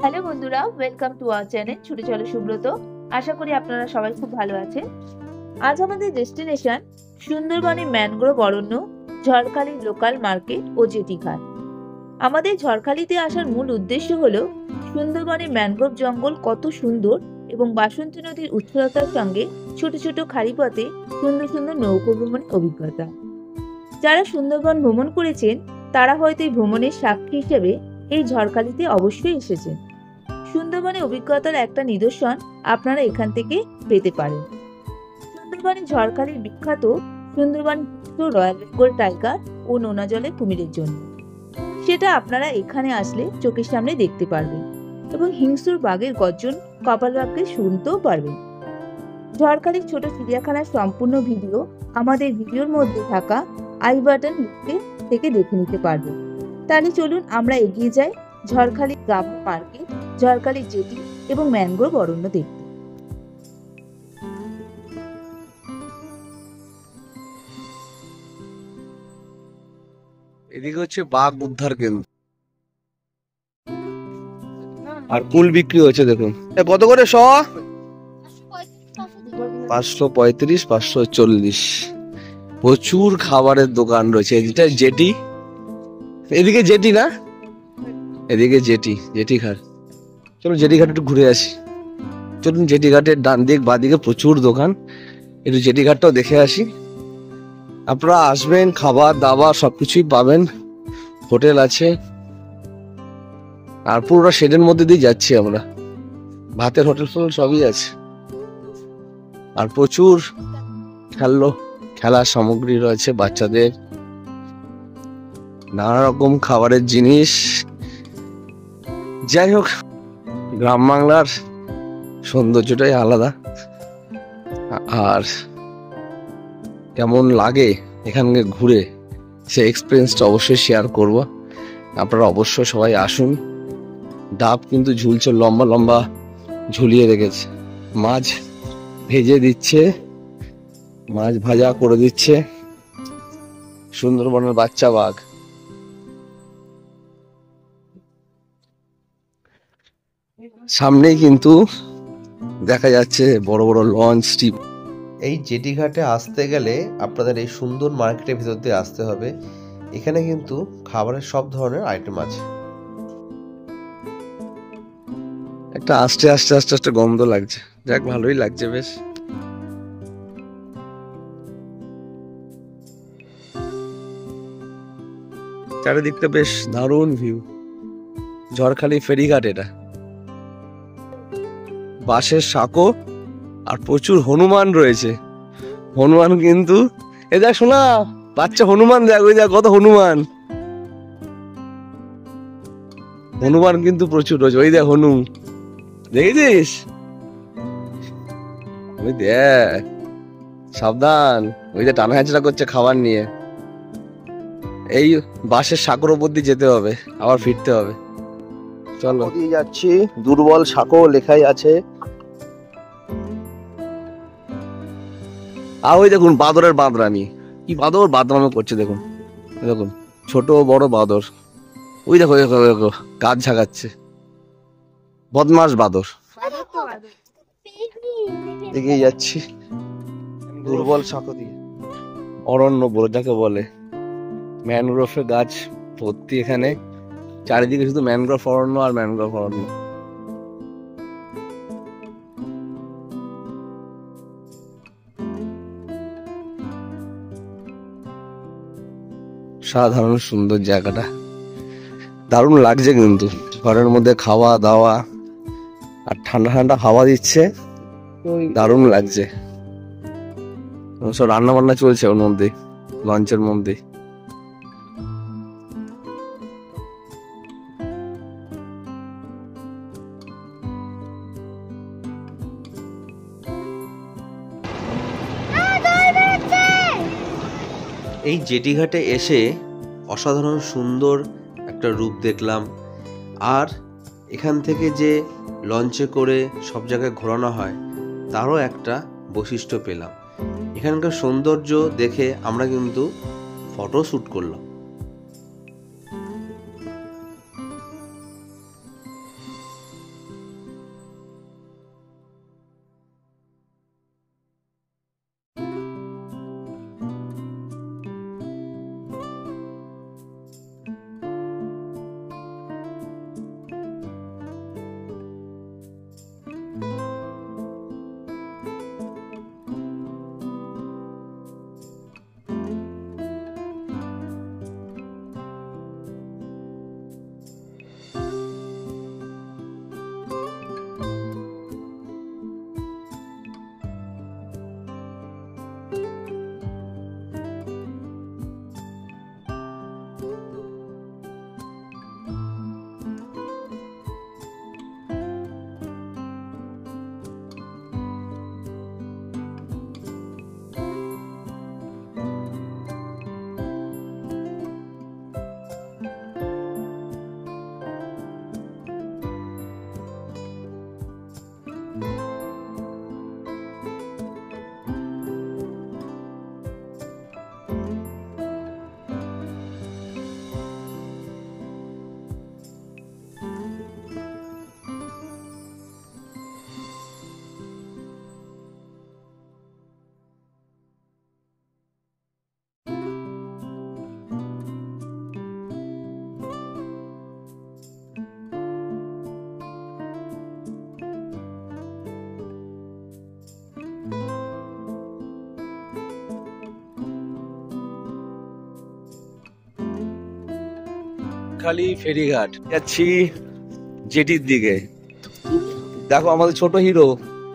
Hello বন্ধুরা, welcome to our channel ছোট চলো সুব্রত। আশা করি আপনারা সবাই খুব ভালো আছেন। আজ আমাদের ডেস্টিনেশন সুন্দরবনের ম্যানগ্রোভ অরণ্য, ঝড়খালি লোকাল মার্কেট ও জেটি ঘাট। আমাদের ঝড়খালিতে আসার মূল উদ্দেশ্য হলো সুন্দরবনের ম্যানগ্রোভ জঙ্গল কত সুন্দর এবং বাসন্তী নদীর উচ্ছলতার সঙ্গে ছোট ছোট খাড়ি পথে সুন্দর সুন্দর নৌকো ভ্রমণের অভিজ্ঞতা। যারা সুন্দরবন ভ্রমণ করেছেন তারা হয়তো এই ভ্রমণের সাক্ষী হিসেবে এই ঝড়খালিতে অবশ্যই এসেছেন। সুন্দরবনের অভিজ্ঞতার একটা নিদর্শন আপনারা এখান থেকে পেতে পারেন। সুন্দরবনের ঝড়খালির বিখ্যাত সুন্দরবন রয়্যাল বেঙ্গল টাইগার ও নোনা জলের কুমিরের জন্য। সেটা আপনারা এখানে আসলে চোখের সামনে দেখতে পারবেন এবং হিংস্র বাঘের গর্জন কপালভাগ্যে শুনতেও পারবেন। ঝড়খালির ছোট চিড়িয়াখানার সম্পূর্ণ ভিডিও আমাদের ভিডিওর মধ্যে থাকা আই বাটন লিখে থেকে দেখে নিতে পারবেন। তাহলে চলুন আমরা এগিয়ে যাই ঝড়খালি গ্রাম মার্কেট, ঝড়খালি জেটি এবং ম্যানগ্রোভ অরণ্য দেখতে। এদিকে হচ্ছে বাঘ উদ্ধার কেন্দ্র আর কুল বিক্রি হচ্ছে। দেখুন কত করে 535, 540। প্রচুর খাবারের দোকান রয়েছে। এটা জেটি, এদিকে জেটি না, এদিকে জেটি ঘাট। চলুন জেটি ঘাট একটু ঘুরে আসি। চলুন জেটি ঘাটের ডান দিক বাঁ দিকে প্রচুর দোকান, একটু জেটি ঘাটটাও দেখে আসি। আপনারা আসবেন, খাবার দাবার সবকিছুই পাবেন, হোটেল আছে। আর পুরোটা শেডের মধ্যে দিয়ে যাচ্ছি আমরা, ভাতের হোটেল ফোটেল সবই আছে। আর প্রচুর খেলার সামগ্রী রয়েছে বাচ্চাদের, নানা রকম খাবারের জিনিস। যাই হোক, গ্রাম বাংলার সৌন্দর্যটাই আলাদা। আর কেমন লাগে এখানে ঘুরে সেই এক্সপিরিয়েন্সটা অবশ্যই শেয়ার করব। আপনারা অবশ্যই সবাই আসুন। ডাব কিন্তু ঝুলছে, লম্বা লম্বা ঝুলিয়ে রেখেছে। মাছ ভেজে দিচ্ছে, মাছ ভাজা করে দিচ্ছে। সুন্দরবনের বাচ্চা বাঘ। সামনেই কিন্তু দেখা যাচ্ছে বড় বড় লঞ্চ, স্টিপ। এই জেটি ঘাটে আসতে গেলে আপনাদের এই সুন্দর মার্কেটের ভিতর দিয়ে আসতে হবে। এখানে কিন্তু খাবারের সব ধরনের আইটেম আছে। একটা আস্তে আস্তে আস্তে আস্তে গন্ধ লাগছে, যাক ভালোই লাগছে বেশ। চারিদিকটা বেশ দারুণ ভিউ। ঝড়খালি ফেরিঘাট এটা। বাঁশের সাঁকো আর প্রচুর হনুমান রয়েছে। হনুমান কিন্তু এ দেখ, শোনা বাচ্চা হনুমান, দেখ ওই দেখ কত হনুমান। হনুমান কিন্তু প্রচুর রয়েছে। ওই দেখ হনু, দেখেছিস? ওই দেখ, সাবধান, ওই যে টানা হেঁচড়া করছে খাবার নিয়ে। এই বাঁশের সাঁকোর উপর দিয়ে যেতে হবে, আবার ফিরতে হবে। চলো দিয়ে যাচ্ছি। দুর্বল সাঁকো লেখাই আছে। আর ওই দেখুন বাঁদরের বাঁদরামি, কি বাঁদর বাঁদরামি করছে দেখুন। দেখুন ছোট বড় বাঁদর। ওই দেখো দেখো দেখো কাজ ঝাগাচ্ছে, বদমাস বাঁদর। এগিয়ে যাচ্ছি দুর্বল সাঁকো দিয়ে। অরণ্য যাকে বলে, ম্যানগ্রোভের গাছ ভর্তি এখানে। চারিদিকে শুধু ম্যানগ্রোভ অরণ্য আর ম্যানগ্রোভ অরণ্য। সাধারণ সুন্দর জায়গাটা, দারুণ লাগছে কিন্তু। ঘরের মধ্যে খাওয়া দাওয়া আর ঠান্ডা ঠান্ডা হাওয়া দিচ্ছে, দারুণ লাগছে। সব রান্না বান্না চলছে ওর মধ্যে, লঞ্চের মধ্যে। এই জেটি ঘাটে এসে অসাধারণ সুন্দর একটা রূপ দেখলাম। আর এখান থেকে যে লঞ্চে করে সব জায়গায় ঘোরানো হয় তারও একটা বৈশিষ্ট্য পেলাম। এখানকার সৌন্দর্য দেখে আমরা কিন্তু ফটো শ্যুট করলাম। ঝড়খালি ফেরিঘাট যাচ্ছি জেটির দিকে। দেখো আমাদের ছোট হিরো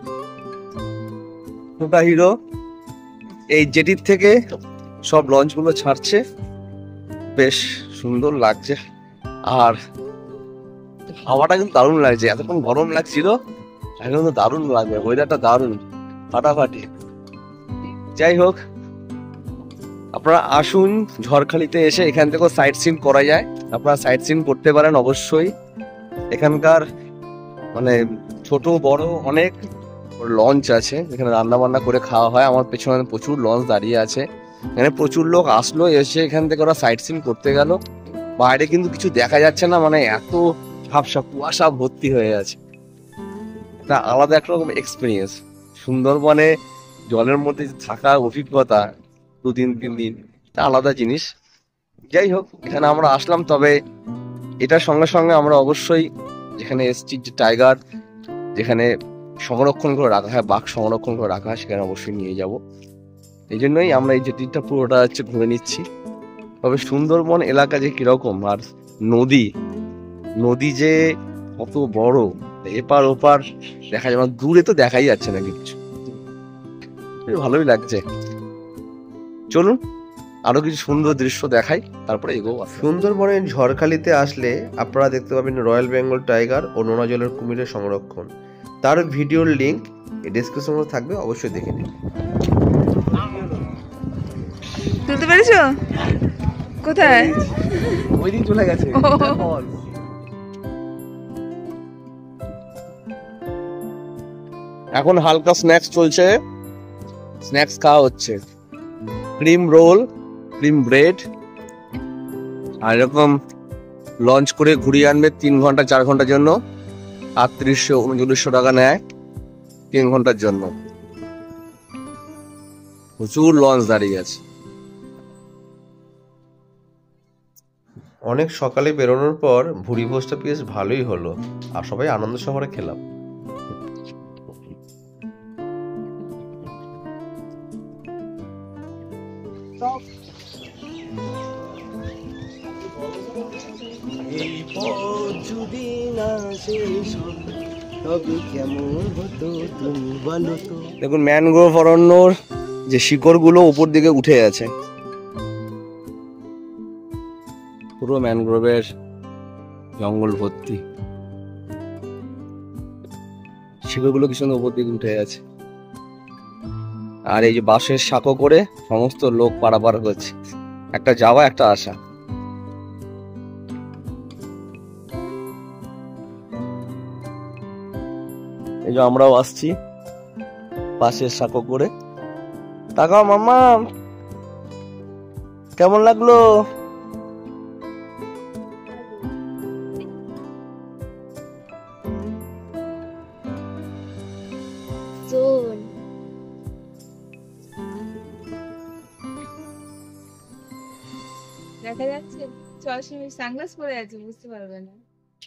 এই জেটির থেকে সব লঞ্চ গুলো ছাড়ছে, বেশ সুন্দর লাগছে। আর হাওয়াটা কিন্তু দারুণ লাগছে, এতক্ষণ গরম লাগছিল, এখন তো দারুণ লাগবে, ওয়েদারটা দারুণ ফাটাফাটি। যাই হোক, আপনারা আসুন ঝড়খালিতে এসে এখান থেকেও সাইট সিন করা যায়, আপনারা সাইট সিন করতে পারেন অবশ্যই। এখানকার মানে ছোট বড় অনেক লঞ্চ আছে, এখানে রান্না বান্না করে খাওয়া হয়। আমার পেছনে প্রচুর লঞ্চ দাঁড়িয়ে আছে, এখানে প্রচুর লোক আসলো, এসে এখান থেকে ওরা সাইট সিন করতে গেল। বাইরে কিন্তু কিছু দেখা যাচ্ছে না, মানে এত ঝাপসা কুয়াশা ভর্তি হয়ে আছে। এটা আলাদা একরকম এক্সপিরিয়েন্স। সুন্দরবনে জলের মধ্যে থাকা অভিজ্ঞতা 2-3 দিন, এটা আলাদা জিনিস। যাই হোক, এখানে আমরা আসলাম, তবে এটার সঙ্গে সঙ্গে আমরা অবশ্যই যেখানে এসছি যে টাইগার যেখানে সংরক্ষণ করে রাখা হয়, বাঘ সংরক্ষণ করে রাখা হয়, সেখানে অবশ্যই নিয়ে যাব। এই জন্যই আমরা এই জেটিটা পুরোটা হচ্ছে ঘুরে নিচ্ছি। তবে সুন্দরবন এলাকা যে কিরকম, আর নদী যে কত বড়, এপার ওপার দেখা যায়, দূরে তো দেখাই যাচ্ছে না কিচ্ছু, ভালোই লাগছে। চলুন আরো কিছু সুন্দর দৃশ্য দেখাই, তারপরে এগোবো। সুন্দরবনের ঝড়খালিতে আসলে আপনারা দেখতে পাবেন রয়্যাল বেঙ্গল টাইগার ও নোনা জলের কুমিরের সংরক্ষণ। তার ভিডিওর লিঙ্ক এই ডেসক্রিপশনে থাকবে, অবশ্যই দেখে নিন। তুলতে পেরেছো? কোথায়? ওই দিন চলে গেছে। এখন হালকা স্ন্যাক্স চলছে, স্ন্যাক্স খাওয়া হচ্ছে, ক্রিম রোল, ক্রিম ব্রেড, আর এরকম লঞ্চ করে ঘুরিয়ে আনবে 3 ঘন্টা 4 ঘন্টার জন্য। 3800-3900 টাকা নেয় 3 ঘন্টার জন্য। প্রচুর লঞ্চ দাঁড়িয়ে আছে। অনেক সকালে বেরোনোর পর ভুড়ি ভোজটা বেশ ভালোই হলো, আর সবাই আনন্দ শহরে খেলাম। দেখুন ম্যানগ্রোভ অরণ্যর যে শিকড় গুলো উপর দিকে উঠে আছে, পুরো ম্যানগ্রোভের জঙ্গল ভর্তি, শিকড় গুলো কি সুন্দর উপর দিকে উঠে আছে। আর এই যে বাঁশের সাঁকো করে সমস্ত লোক পারাপার করছে, একটা যাওয়া একটা আসা। এই যে আমরাও আসছি বাঁশের সাঁকো করে। তাকাও মাম্মা, কেমন লাগলো? দেখা যাচ্ছে? চশমা সানগ্লাস পরে আছে, বুঝতে পারবে না।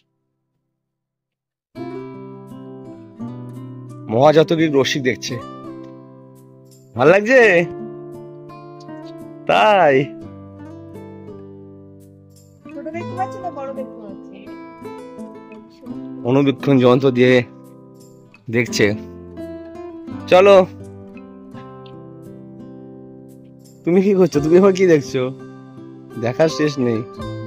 মহাজাতকের রসিক দেখছে, ভাল লাগছে তাই? ছোট দেখতে পাচ্ছি না বড় দেখতে পাচ্ছি? অনুবীক্ষণ যন্ত্র দিয়ে দেখছে। চলো, তুমি কি করছো? তুমি এখন কি দেখছো? দেখার শেষ নেই।